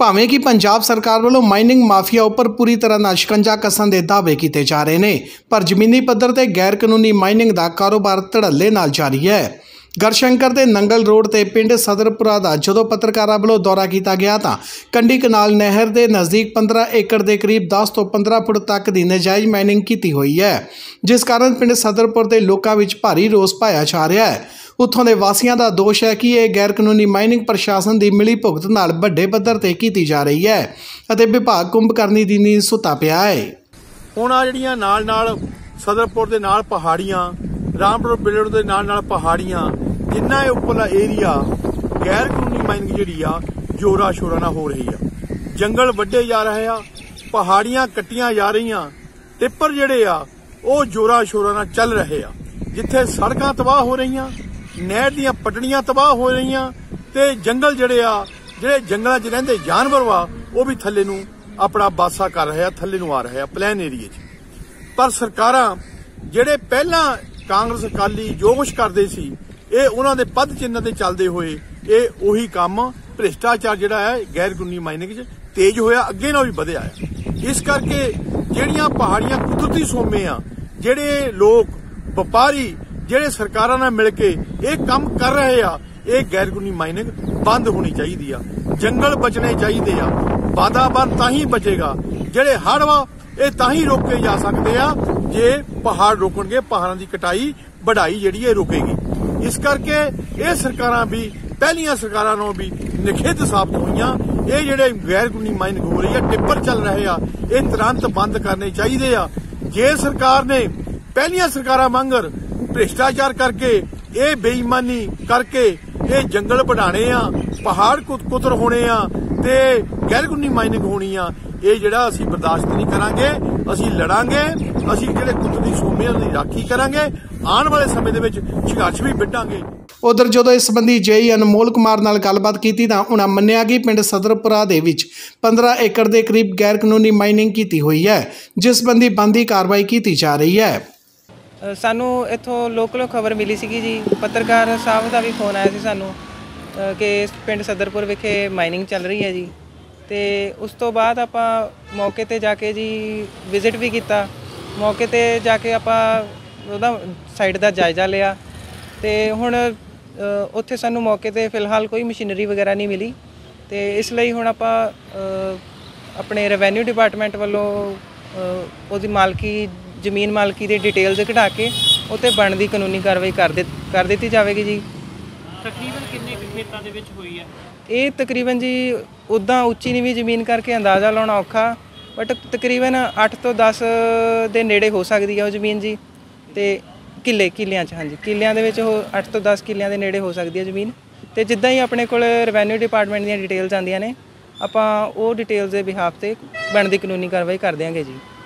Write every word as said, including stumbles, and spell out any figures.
ਭਾਵੇਂ कि पंजाब सरकार वालों माइनिंग माफिया उपर पूरी तरह नाल शिकंजा कसन के दावे किए जा रहे हैं, पर जमीनी पद्धर ते गैर कानूनी माइनिंग का कारोबार धड़ल्ले नाल जारी है। गढ़शंकर के नंगल रोड ते पिंड सदरपुरा का जदों पत्रकारां वालों दौरा किया गया तो कंडी कनाल नहर के नज़दीक पंद्रह एकड़ के करीब दस तो पंद्रह फुट तक की नजायज़ माइनिंग की हुई है, जिस कारण पिंड सदरपुर के लोगों में भारी रोस पाया जा रहा है। उत्थों के वासियों का दोष है कि यह गैर कानूनी माइनिंग प्रशासन की मिली भुगत नाल वड्डे पद्धर ते कीती जा रही है अते विभाग कुंभकरनी की नींद सुता पिया है। हुण आ जिहड़ियां नाल नाल सदरपुर दे नाल पहाड़ियां, रामपुर बिलड़ दे नाल नाल पहाड़ियां, जिन्ना उपरला एरिया गैर कानूनी माइनिंग जिहड़ी आ जोरा शोरा नाल हो रही आ। जंगल वड्डे जा रहे आ, पहाड़ियां कट्टियां जा रहीआं, टिप्पर जिहड़े आ वो जोरा शोरा नाल चल रहे आ। जिथे सड़कां तबाह हो रहीआं, नहर दीआं पटड़ियां तबाह हो रहीआं ते जंगल जिहड़े आ जिहड़े जंगलां 'च रहिंदे जानवर वा वो भी थल्ले नूं अपना बासा कर रहे आ, थल्ले नूं आ रहे आ प्लैन एरिए 'च। पर सरकारां जिहड़े पहलां कांग्रेस अकाली जो कुछ करदे सी ये उन्हां दे पद चिन्ह ते चलदे होए ये उही काम भ्रिष्टाचार जिहड़ा है गैर कानूनी माइनिंग 'च तेज होया, अगे नाल भी वधिया है। इस करके जिहड़ियां पहाड़ियां कुदरती सोमे आ, जिहड़े लोग व्यापारी ਜਿਹੜੇ ਸਰਕਾਰਾਂ ਨਾਲ ਮਿਲ ਕੇ ਇਹ ਕੰਮ ਕਰ ਰਹੇ ਆ, ਇਹ ਗੈਰ ਕਾਨੂੰਨੀ ਮਾਈਨਿੰਗ ਬੰਦ ਹੋਣੀ ਚਾਹੀਦੀ ਆ। ਜੰਗਲ ਬਚਣੇ ਚਾਹੀਦੇ ਆ, ਵਾਤਾਵਰਨ ਤਾਂ ਹੀ ਬਚੇਗਾ। ਜਿਹੜੇ ਹੜ੍ਹ ਵਾ ਇਹ ਤਾਂ ਹੀ ਰੋਕੇ ਜਾ ਸਕਦੇ ਆ ਜੇ ਪਹਾੜ ਰੋਕਣਗੇ, ਪਹਾੜਾਂ ਦੀ ਕਟਾਈ ਵਢਾਈ ਜਿਹੜੀ ਇਹ ਰੁਕੇਗੀ। ਇਸ ਕਰਕੇ ਇਹ ਸਰਕਾਰਾਂ ਵੀ ਪਹਿਲੀਆਂ ਸਰਕਾਰਾਂ ਨੂੰ ਵੀ ਨਿਖੇਧ ਸਾਬਤ ਹੋਈਆਂ। ਇਹ ਜਿਹੜੇ ਗੈਰ ਕਾਨੂੰਨੀ ਮਾਈਨਿੰਗ ਹੋ ਰਹੀ ਆ, ਟਿੱਪਰ ਚੱਲ ਰਹੇ ਆ, ਇਹ ਤੁਰੰਤ ਬੰਦ ਕਰਨੇ ਚਾਹੀਦੇ ਆ। ਜੇ ਸਰਕਾਰ ਨੇ ਪਹਿਲੀਆਂ ਸਰਕਾਰਾਂ ਵਾਂਗਰ भ्रिष्टाचार करके ये बेईमानी करके ये जंगल बढ़ाने आ, पहाड़ कुतर होने आ ते गैर कानूनी माइनिंग होनी आ, ये जिहड़ा असीं बर्दाश्त नहीं करांगे। असीं लड़ांगे, असीं जिहड़े कुदरती सोमे उहदी राखी करांगे, आने वाले समय दे विच संघर्ष भी विढांगे। उधर जो इस संबंधी जेई अनमोल कुमार नाल गलबात की तो उन्होंने मन्निया कि पिंड सदरपुरा दे विच पंद्रह एकड़ के करीब गैर कानूनी माइनिंग की हुई है, जिस संबंधी बनदी कार्रवाई की जा रही है। सानू इत्थों लोकलों खबर मिली सी जी, पत्रकार साहब का भी फोन आया सी सानू कि पिंड सदरपुर विखे माइनिंग चल रही है जी। तो उस तो बाद आपां मौके ते जाके जी विजिट भी किया, मौके ते जाके आपां उहदा साइड का जायजा लिया। तो हुण उत्थे सानू मौके ते फिलहाल कोई मशीनरी वगैरह नहीं मिली, तो इसलिए हुण आपां अपने रेवैन्यू डिपार्टमेंट वालों उहदी मालकी ਜ਼ਮੀਨ मालकी की डिटेल्स कढ़ा के उत्ते बनदी कानूनी कार्रवाई कर दे कर दी जाएगी जी। तकरीबन कितने खेतों के विच हुई है ये? तकरीबन जी उदा उच्ची नीवी जमीन करके अंदाज़ा लाना औखा, बट तकरीबन अठ तो दस के नेड़े हो सकती है वो जमीन जी। तो किले किलियां च, हाँ जी किलियां दे विच अठ तो दस किलियां के नेड़े हो सकती है जमीन। तो जिद्दां ही अपने कोल रेवैन्यू डिपार्टमेंट दी डिटेल्स आंदियां ने, आपां वो डिटेल्स के बिहाफ ते बनदी कानूनी कार्रवाई कर देंगे जी।